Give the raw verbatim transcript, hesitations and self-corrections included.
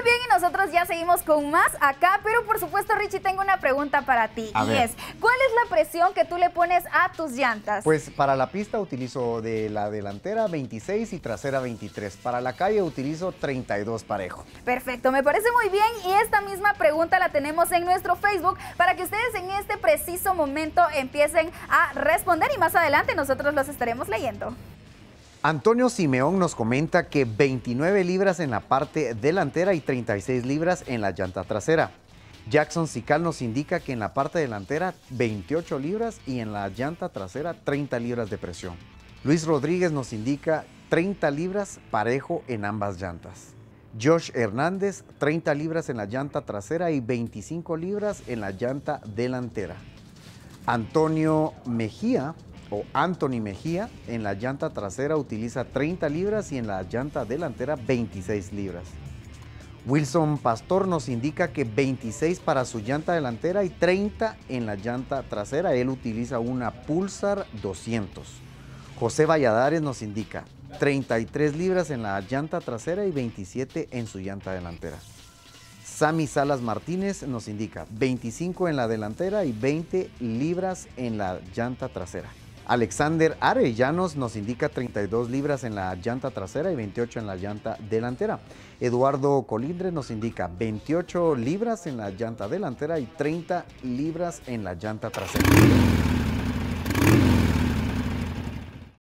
bien, y nosotros ya seguimos con más acá, pero por supuesto, Richie, tengo una pregunta para ti. A y ver. es, ¿cuál es la presión que tú le pones a tus llantas? Pues para la pista utilizo de la delantera veintiséis y trasera veintitrés. Para la calle utilizo treinta y dos parejo. Perfecto, me parece muy bien, y esta misma pregunta la tenemos en nuestro Facebook para que ustedes en este preciso momento empiecen a responder, y más adelante nosotros los estaremos leyendo. Antonio Simeón nos comenta que veintinueve libras en la parte delantera y treinta y seis libras en la llanta trasera. Jackson Sical nos indica que en la parte delantera veintiocho libras y en la llanta trasera treinta libras de presión. Luis Rodríguez nos indica treinta libras parejo en ambas llantas. Josh Hernández, treinta libras en la llanta trasera y veinticinco libras en la llanta delantera. Antonio Mejía o Anthony Mejía en la llanta trasera utiliza treinta libras y en la llanta delantera veintiséis libras. Wilson Pastor nos indica que veintiséis para su llanta delantera y treinta en la llanta trasera. Él utiliza una Pulsar doscientos. José Valladares nos indica treinta y tres libras en la llanta trasera y veintisiete en su llanta delantera. Sammy Salas Martínez nos indica veinticinco en la delantera y veinte libras en la llanta trasera. Alexander Arellanos nos indica treinta y dos libras en la llanta trasera y veintiocho en la llanta delantera. Eduardo Colindres nos indica veintiocho libras en la llanta delantera y treinta libras en la llanta trasera.